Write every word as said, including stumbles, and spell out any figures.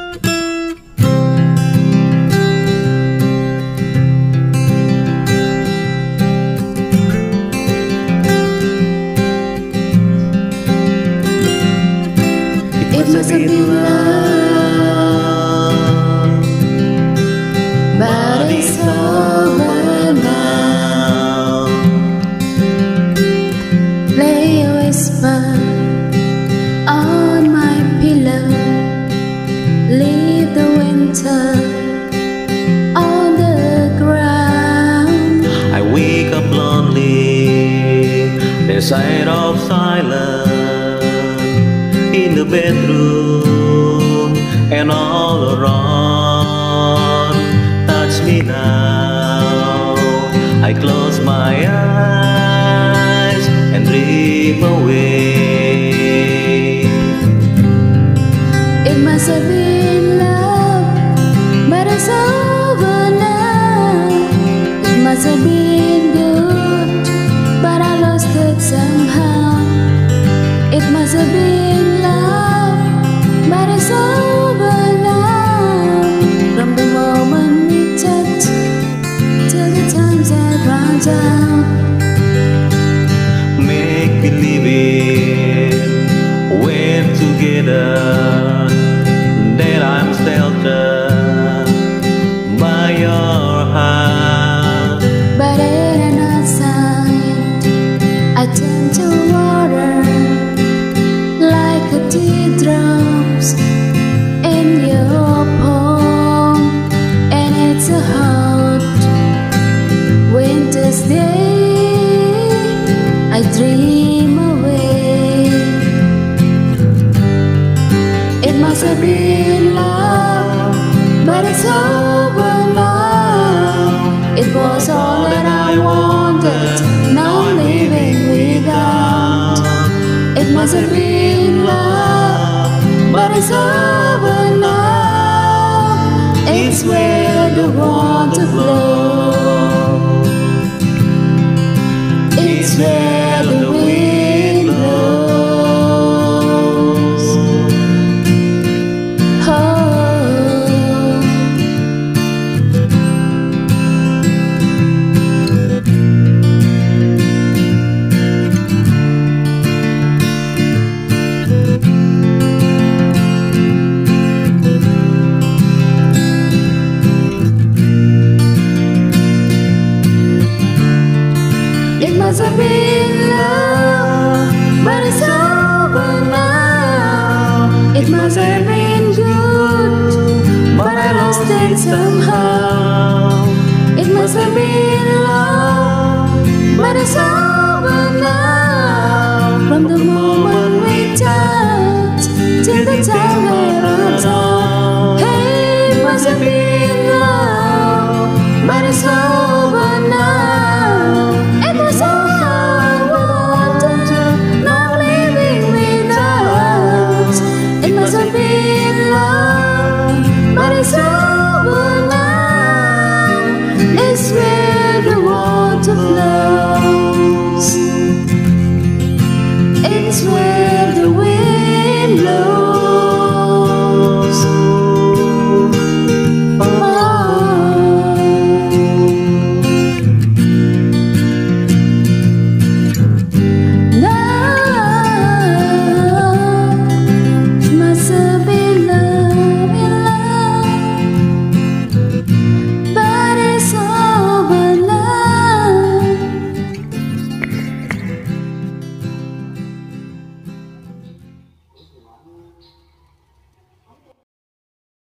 It must have been love, but it's over now. Lay a whisper on my pillow, leave the winter on the ground. I wake up lonely, the sight of silence in the bedroom and all around. Touch me now, I close my eyes and dream away. It must have been love, but it's over now. It must have been good, but I lost it somehow. It must have been love, but it's over now. From the moment we touched till the times have run out. Make believe it, when together, that I'm sheltered by your heart. But in outside, I turn to water, like a teardrops in your palm. And it's a hot winter's day, I dream away. It must have been love, but it's over now. It was all that I wanted, now I'm living without. It must have been love, but it's over now. It's where the water flows, it's where the wind blows. Oh. It must have been love, but it's over now. It must have been good, but I lost it somehow. It must have been love, but it's over now. From the moment we touched till the time I runs out. Hey, it must have been love, but it's over now. It was all I wanted, not living without. It must have been